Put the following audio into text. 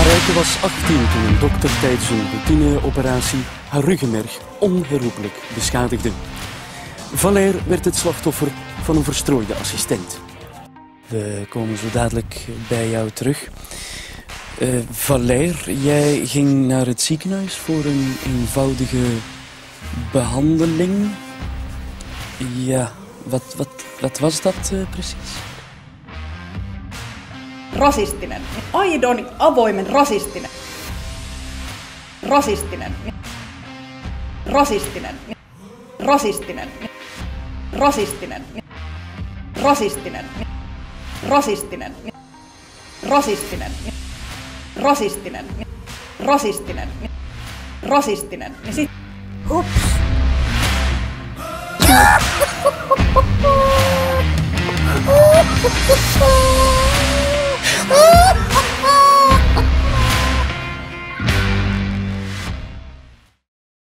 Marijke was 18 toen een dokter tijdens een routineoperatie haar ruggenmerg onherroepelijk beschadigde. Valère werd het slachtoffer van een verstrooide assistent. We komen zo dadelijk bij jou terug. Valère, jij ging naar het ziekenhuis voor een eenvoudige behandeling. Ja, wat was dat precies? Rasistinen. Aidon avoimen rasistinen. Rasistinen. Rasistinen. Rasistinen. Rasistinen. Rasistinen. Rasistinen. Rasistinen. Rasistinen. Rasistinen. Rasistinen. Ja sit... Hups.